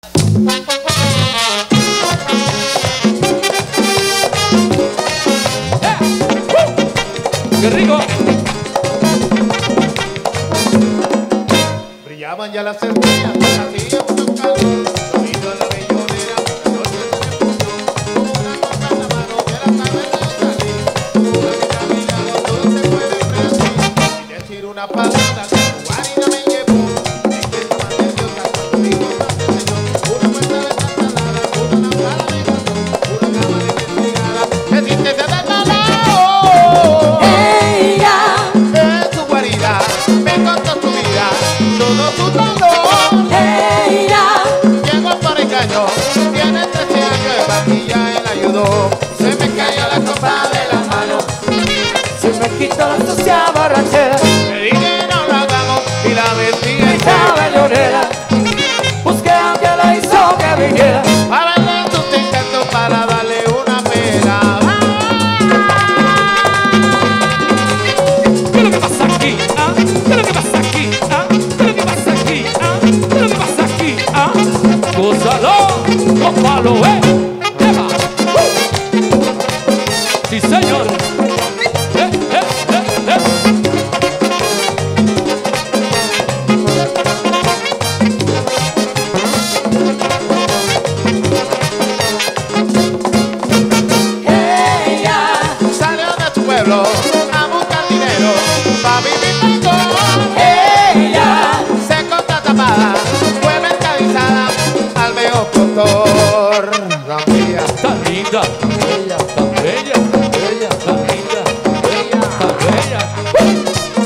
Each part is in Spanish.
¡Qué rico! Brillaban ya las estrellas, hacía mucho calor, sonido en la bellonera, la noche se me puso, como una copa en la mano, de la taberna salí, una que caminaba, todo se puede presumir, sin decir una palabra, su guarida me llevó, en que estaba nerviosa, cuando dijo pase señor, una puerta de ensalada, una lámpara de carbón, una cama de desligada, que sin que se en su guarida me contó su vida, todo su dolor. Llegó por engaño, tiene 13 años de vaquilla, él ayudó. Se me cayó la copa de la mano, se me quitó la sucia borrachera, le dije no lo hagamos y la vestí esa bellonera. Busqué a quien la hizo que viniera, para darle sus encantos, para darle una pena. ¿Qué es lo que pasa aquí? ¿Ah? ¿Qué es lo que pasa aquí? ¿Ah? ¿Qué es lo que pasa aquí? ¿Ah? ¿Qué es lo que pasa aquí? ¿Ah? ¡Gózalo! ¡Gózalo, ¡Eva! ¡Sí, señor! Salió de su pueblo a buscar dinero para vivir mejor. Se corta tapada, fue mercadizada al viejo doctor. ¡Tan linda! bella, ¡Tan bella! bella, ¡Tan linda! bella. ¡Tan bella!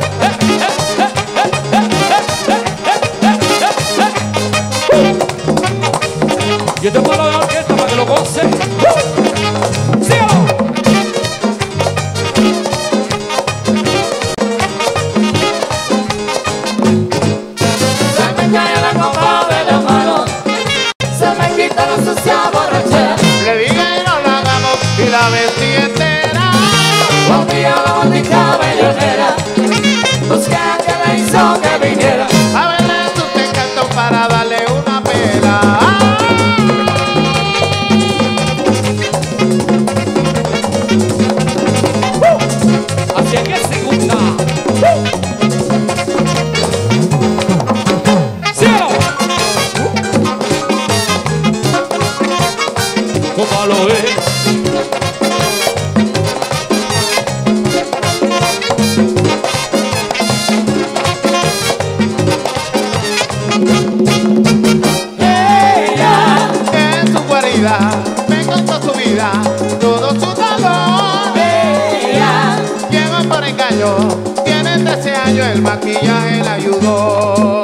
Y este pueblo de orquesta para que lo goce. ¡Sígalo! Se me cae la copa de la mano, se me quita la sucia borrachera. Le dije no lo hagamos y la vestí entera. Volví a la bonita bellonera, busqué a quien la hizo que viniera. A verle sus encantos para darle una pena. Así es que se gusta. ¡Cielo! ¿Cómo lo es? En su guarida me contó su vida, todo su dolor. Llegó por engaño, tiene 13 años, el maquillaje le ayudó.